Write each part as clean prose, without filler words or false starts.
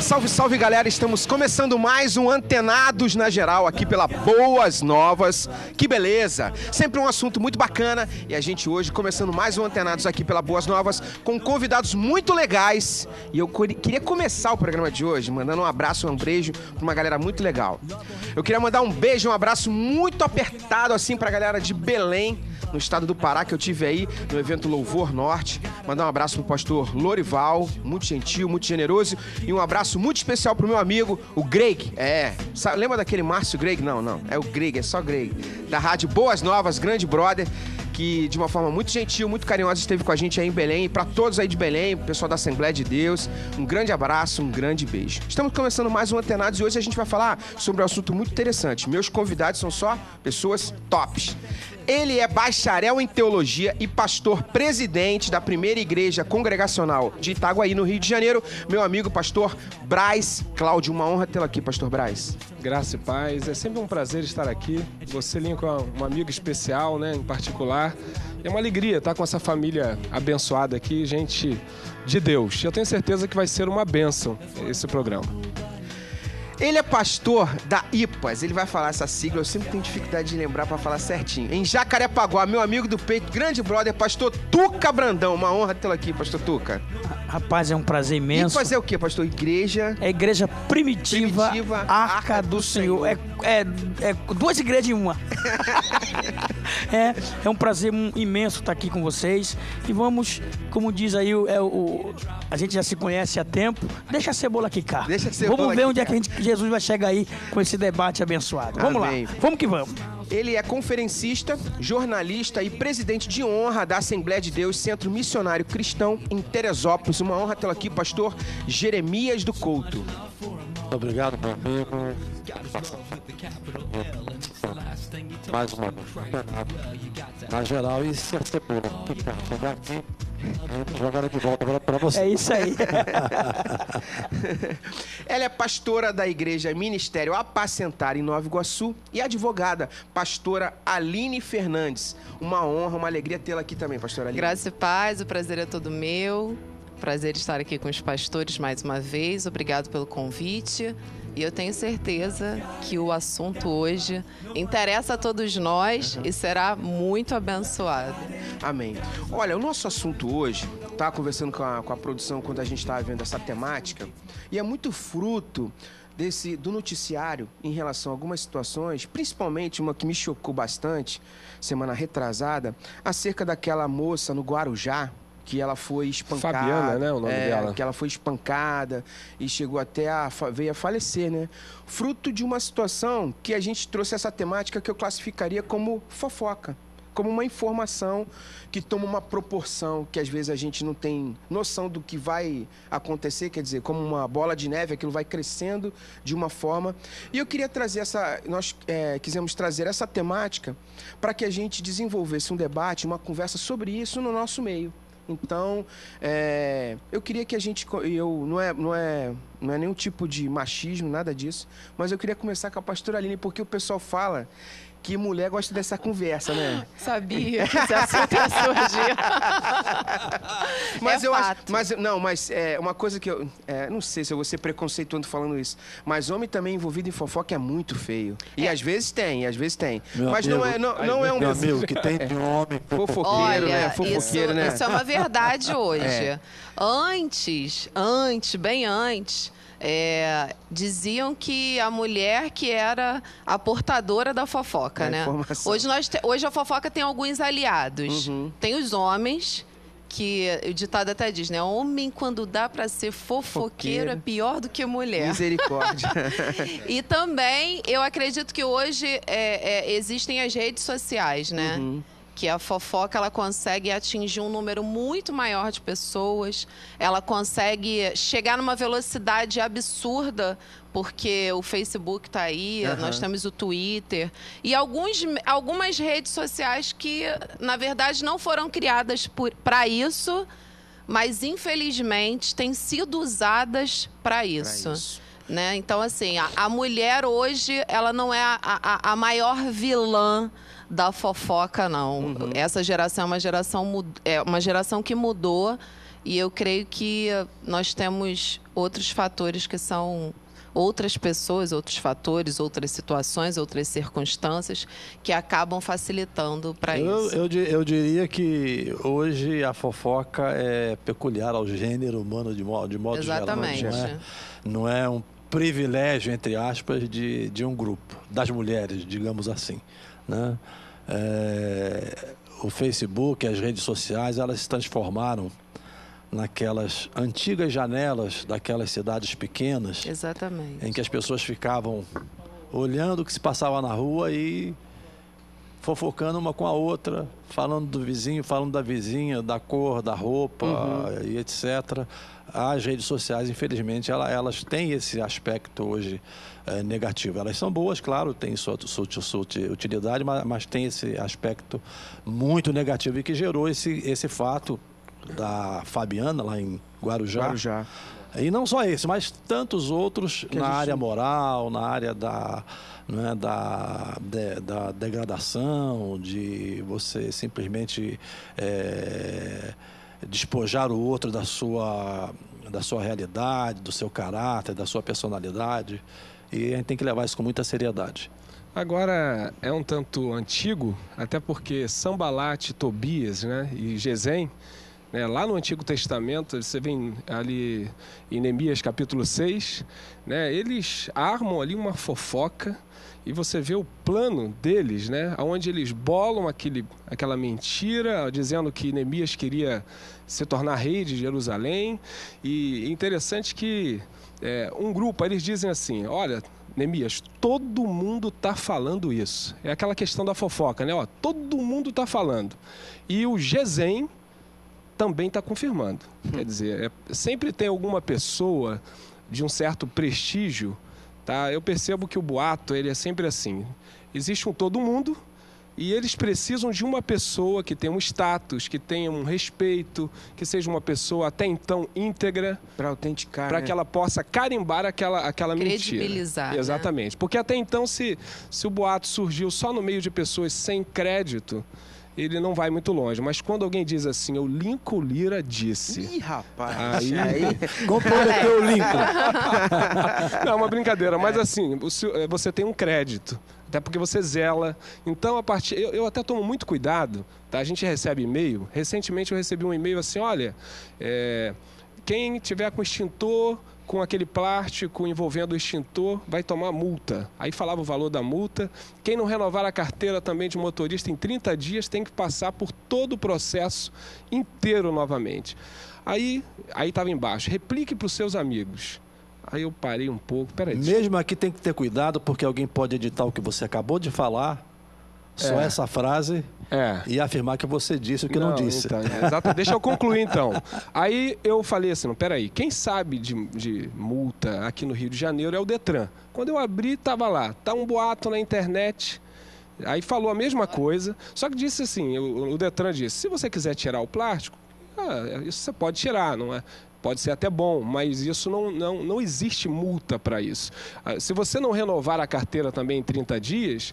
Salve, salve, galera! Estamos começando mais um Antenados na Geral aqui pela Boas Novas. Que beleza! Sempre um assunto muito bacana e a gente hoje começando mais um Antenados aqui pela Boas Novas com convidados muito legais. E eu queria começar o programa de hoje mandando um abraço, um beijo para uma galera muito legal. Eu queria mandar um beijo, um abraço muito apertado assim para a galera de Belém, no estado do Pará, que eu tive aí no evento Louvor Norte. Mandar um abraço pro pastor Lorival, muito gentil, muito generoso, e um abraço muito especial pro meu amigo, o Greg. Lembra daquele Márcio Greg? Não, é o Greg, é só Greg. Da rádio Boas Novas, grande brother, que de uma forma muito gentil, muito carinhosa esteve com a gente aí em Belém. E para todos aí de Belém, pessoal da Assembleia de Deus, um grande abraço, um grande beijo. Estamos começando mais um Antenados e hoje a gente vai falar sobre um assunto muito interessante. Meus convidados são só pessoas tops. Ele é bacharel em teologia e pastor presidente da primeira igreja congregacional de Itaguaí, no Rio de Janeiro. Meu amigo, pastor Braz Cláudio. Uma honra tê-lo aqui, pastor Braz. Graça e paz. É sempre um prazer estar aqui. Você, Lincoln, é um amigo especial, né, em particular. É uma alegria estar com essa família abençoada aqui, gente de Deus. Eu tenho certeza que vai ser uma bênção esse programa. Ele é pastor da IPAS, ele vai falar essa sigla, eu sempre tenho dificuldade de lembrar para falar certinho. Em Jacarepaguá, meu amigo do peito, grande brother, pastor Tuca Brandão. Uma honra tê-lo aqui, pastor Tuca. Rapaz, é um prazer imenso. IPAS é o quê, pastor? Igreja? É a Igreja Primitiva Arca do Senhor. É duas igrejas em uma. É um prazer imenso estar aqui com vocês. E vamos, como diz aí, a gente já se conhece há tempo. Deixa a cebola quicar. Vamos ver onde é que Jesus vai chegar aí com esse debate abençoado. Vamos lá, vamos que vamos. Ele é conferencista, jornalista e presidente de honra da Assembleia de Deus, Centro Missionário Cristão em Teresópolis. Uma honra tê-lo aqui, pastor Jeremias do Couto. Muito obrigado, meu amigo. Mais uma vez, na geral, e se a cebola chegar aqui, jogar de volta para você. É isso aí. Ela é pastora da Igreja Ministério Apacentar em Nova Iguaçu e advogada, pastora Aline Fernandes. Uma honra, uma alegria tê-la aqui também, pastora Aline. Graça e paz, o prazer é todo meu. Prazer estar aqui com os pastores mais uma vez. Obrigado pelo convite. E eu tenho certeza que o assunto hoje interessa a todos nós e será muito abençoado. Amém. Olha, o nosso assunto hoje, estava conversando com a produção quando a gente estava vendo essa temática, e é muito fruto do noticiário em relação a algumas situações, principalmente uma que me chocou bastante, semana retrasada, acerca daquela moça no Guarujá, que ela foi espancada. Fabiana, né, o nome dela. Que ela foi espancada e chegou até veio a falecer, né? Fruto de uma situação que a gente trouxe essa temática que eu classificaria como fofoca, como uma informação que toma uma proporção que às vezes a gente não tem noção do que vai acontecer, quer dizer, como uma bola de neve, aquilo vai crescendo de uma forma. E eu queria trazer nós quisemos trazer essa temática para que a gente desenvolvesse um debate, uma conversa sobre isso no nosso meio. Então, eu queria que a gente... Não é nenhum tipo de machismo, nada disso, mas eu queria começar com a pastora Aline, porque o pessoal fala que mulher gosta dessa conversa, né? Sabia que esse assunto ia surgir. Mas é eu fato. acho... Mas uma coisa que eu... não sei se eu vou ser preconceituoso falando isso, mas homem também envolvido em fofoca é muito feio. E às vezes tem. Meu mas amigo, não é um... Meu amigo, que tem de homem... Fofoqueiro, né? Fofoqueiro, né? Isso é uma verdade hoje. Bem antes... diziam que a mulher que era a portadora da fofoca, né? Hoje a fofoca tem alguns aliados. Uhum. Tem os homens, que o ditado até diz, né? Homem, quando dá para ser fofoqueiro, é pior do que mulher. Misericórdia. E também, eu acredito que hoje existem as redes sociais, né? Uhum. Que a fofoca, ela consegue atingir um número muito maior de pessoas, ela consegue chegar numa velocidade absurda, porque o Facebook está aí, nós temos o Twitter, e algumas redes sociais que, na verdade, não foram criadas para isso, mas, infelizmente, têm sido usadas para isso. Né? Então, assim, a mulher hoje, ela não é a maior vilã da fofoca, não. Essa geração é uma geração que mudou E eu creio que nós temos outros fatores que são outras pessoas, outros fatores, outras situações, outras circunstâncias que acabam facilitando para isso. Eu diria que hoje a fofoca é peculiar ao gênero humano de modo Exatamente. geral. Não é um privilégio, entre aspas, de um grupo, das mulheres, digamos assim, né? O Facebook, as redes sociais, elas se transformaram naquelas antigas janelas daquelas cidades pequenas. Exatamente. Em que as pessoas ficavam olhando o que se passava na rua e fofocando uma com a outra, falando do vizinho, falando da vizinha, da cor, da roupa e etc. As redes sociais, infelizmente, elas têm esse aspecto hoje negativo. Elas são boas, claro, têm sua utilidade, mas tem esse aspecto muito negativo e que gerou esse fato da Fabiana, lá em Guarujá. E não só esse, mas tantos outros na área moral, na área da degradação, de você simplesmente despojar o outro da sua realidade, do seu caráter, da sua personalidade. E a gente tem que levar isso com muita seriedade. Agora, é um tanto antigo, até porque Sambalat, Tobias, né, e Gesem, né, lá no Antigo Testamento, você vê ali em Neemias capítulo 6, né, eles armam ali uma fofoca e você vê o plano deles, né, onde eles bolam aquela mentira, dizendo que Neemias queria se tornar rei de Jerusalém. E é interessante que um grupo, eles dizem assim, olha, Neemias, todo mundo está falando isso. É aquela questão da fofoca, né? Ó, todo mundo está falando. E o Gesem também está confirmando. Quer dizer, sempre tem alguma pessoa de um certo prestígio, tá? Eu percebo que o boato, ele é sempre assim. Existe um todo mundo e eles precisam de uma pessoa que tenha um status, que tenha um respeito, que seja uma pessoa até então íntegra. Para autenticar, para que ela possa carimbar aquela mentira. Credibilizar. Exatamente. Né? Porque até então, se o boato surgiu só no meio de pessoas sem crédito, ele não vai muito longe. Mas quando alguém diz assim, o Lincoln Lira disse... Ih, rapaz! Aí... Comprometeu o Lincoln. Não, é uma brincadeira. Mas assim, você tem um crédito. Até porque você zela. Então, eu até tomo muito cuidado. Tá? A gente recebe e-mail. Recentemente eu recebi um e-mail assim, olha... quem tiver com extintor, com aquele plástico envolvendo o extintor, vai tomar multa. Aí falava o valor da multa. Quem não renovar a carteira também de motorista em 30 dias tem que passar por todo o processo inteiro novamente. Aí estava embaixo, replique para os seus amigos. Aí eu parei um pouco, peraí. Mesmo aqui tem que ter cuidado, porque alguém pode editar o que você acabou de falar, só essa frase... E afirmar que você disse o que não disse. Então, exato. Deixa eu concluir, então. Aí eu falei assim, peraí, quem sabe de multa aqui no Rio de Janeiro é o Detran. Quando eu abri, estava lá, tá um boato na internet, aí falou a mesma coisa, só que disse assim, o Detran disse, se você quiser tirar o plástico, isso você pode tirar, não é? Pode ser até bom, mas isso não existe multa para isso. Se você não renovar a carteira também em 30 dias,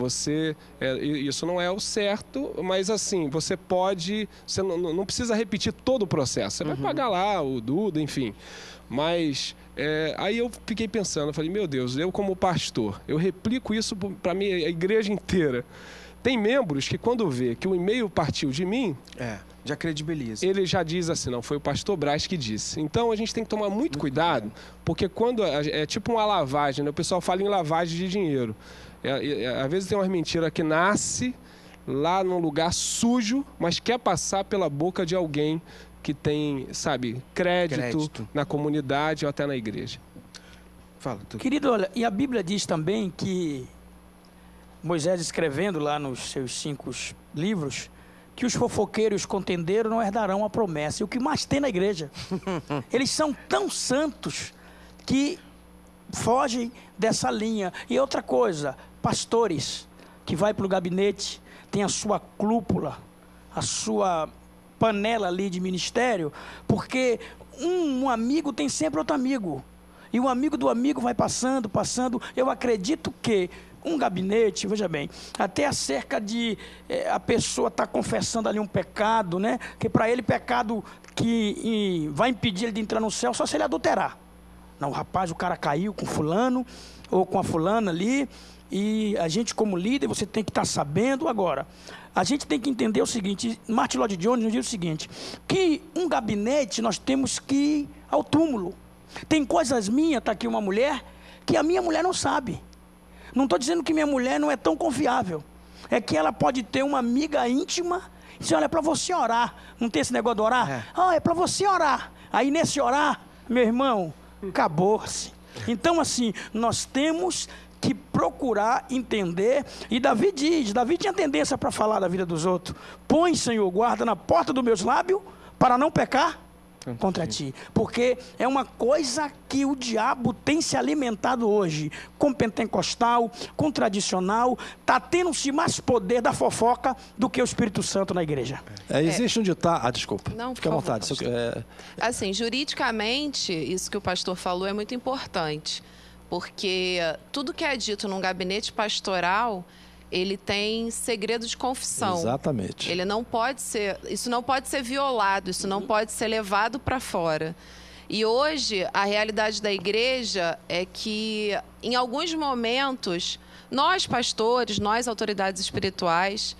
isso não é o certo, mas assim, você não precisa repetir todo o processo. Você vai pagar lá o Duda, enfim. Mas aí eu fiquei pensando, eu falei, meu Deus, eu como pastor, eu replico isso para a minha igreja inteira. Tem membros que quando vê que o e-mail partiu de mim... já credibiliza. Ele já diz assim, não, foi o pastor Braz que disse. Então a gente tem que tomar muito cuidado, porque quando é tipo uma lavagem, né? O pessoal fala em lavagem de dinheiro. Às vezes tem umas mentiras que nasce lá num lugar sujo, mas quer passar pela boca de alguém que tem, sabe, crédito na comunidade ou até na igreja. Fala, tu. Querido, olha, e a Bíblia diz também que Moisés escrevendo lá nos seus 5 livros, que os fofoqueiros e os contendeiros não herdarão a promessa. E o que mais tem na igreja? Eles são tão santos que fogem dessa linha. E outra coisa, pastores que vai para o gabinete, tem a sua cúpula, a sua panela ali de ministério, porque um amigo tem sempre outro amigo. E o amigo do amigo vai passando. Eu acredito que um gabinete, veja bem, até acerca de a pessoa estar confessando ali um pecado, né? Que para ele pecado que vai impedir ele de entrar no céu só se ele adulterar. Não, rapaz, o cara caiu com fulano ou com a fulana ali, e a gente como líder, você tem que estar sabendo agora. A gente tem que entender o seguinte, Martin Lloyd Jones nos diz o seguinte, que um gabinete nós temos que ir ao túmulo. Tem coisas minhas, tá aqui uma mulher, que a minha mulher não sabe. Não estou dizendo que minha mulher não é tão confiável. É que ela pode ter uma amiga íntima e dizer, olha, é para você orar. Não tem esse negócio de orar? É para você orar. Aí nesse orar, meu irmão, acabou-se. Então assim, nós temos que procurar entender, e Davi tinha tendência para falar da vida dos outros. Põe, Senhor, guarda na porta dos meus lábios para não pecar contra ti. Porque é uma coisa que o diabo tem se alimentado hoje, com pentecostal, com tradicional, está tendo-se mais poder da fofoca do que o Espírito Santo na igreja. Existe um ditado... desculpa. Não, fica à vontade. Assim, juridicamente, isso que o pastor falou é muito importante, porque tudo que é dito num gabinete pastoral, ele tem segredo de confissão. Exatamente. Ele não pode ser, isso não pode ser violado, isso não pode ser levado para fora. E hoje, a realidade da igreja é que, em alguns momentos, nós pastores, nós autoridades espirituais,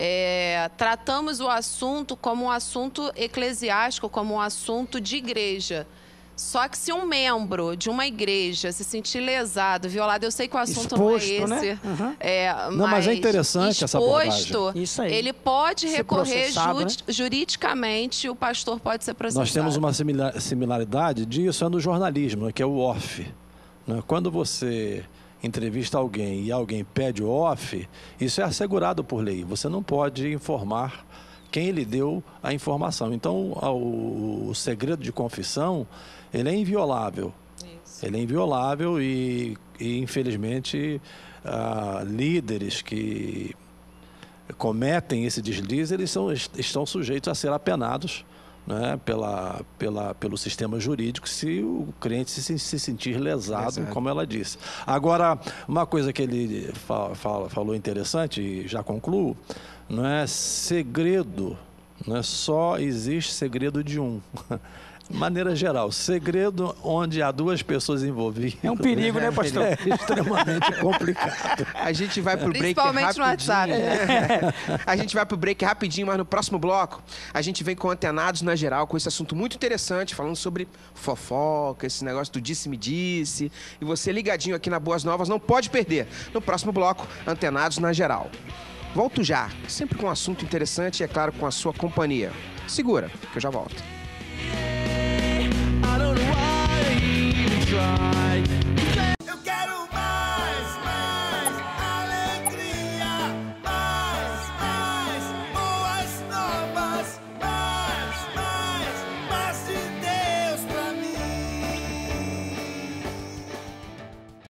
tratamos o assunto como um assunto eclesiástico, como um assunto de igreja. Só que se um membro de uma igreja se sentir lesado, violado, eu sei que o assunto exposto, não é esse, né? Mas é interessante essa abordagem. Isso aí. Ele pode recorrer juridicamente, o pastor pode ser processado. Nós temos uma similaridade disso no jornalismo, que é o off. Quando você entrevista alguém e alguém pede o off, isso é assegurado por lei. Você não pode informar quem lhe deu a informação. Então, o segredo de confissão, ele é inviolável. Isso. Ele é inviolável e infelizmente, líderes que cometem esse deslize, eles estão sujeitos a ser apenados, né, pelo sistema jurídico, se o cliente se sentir lesado, como ela disse. Agora, uma coisa que ele falou interessante, e já concluo, não é segredo, não é só existe segredo de um. De maneira geral, segredo onde há duas pessoas envolvidas. É um perigo, né, pastor? É extremamente complicado. A gente vai pro break principalmente no WhatsApp. A gente vai pro break rapidinho, mas no próximo bloco a gente vem com Antenados na Geral, com esse assunto muito interessante, falando sobre fofoca, esse negócio do disse-me-disse. E você ligadinho aqui na Boas Novas, não pode perder. No próximo bloco, Antenados na Geral. Volto já, sempre com um assunto interessante e, é claro, com a sua companhia. Segura, que eu já volto. I don't know why I even tried.